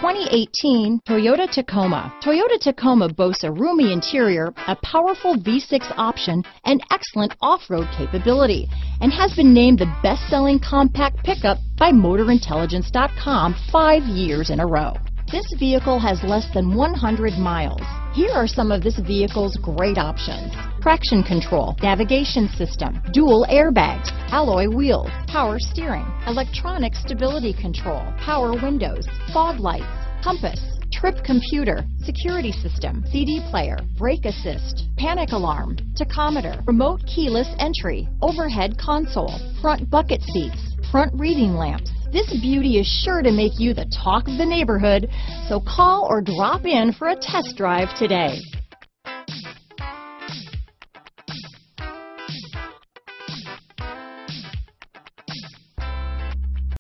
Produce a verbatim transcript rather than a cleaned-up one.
twenty eighteen Toyota Tacoma. Toyota Tacoma boasts a roomy interior, a powerful V six option, and excellent off-road capability, and has been named the best-selling compact pickup by Motor Intelligence dot com five years in a row. This vehicle has less than one hundred miles. Here are some of this vehicle's great options: traction control, navigation system, dual airbags, alloy wheels, power steering, electronic stability control, power windows, fog lights, compass, trip computer, security system, C D player, brake assist, panic alarm, tachometer, remote keyless entry, overhead console, front bucket seats, front reading lamps. This beauty is sure to make you the talk of the neighborhood, so call or drop in for a test drive today.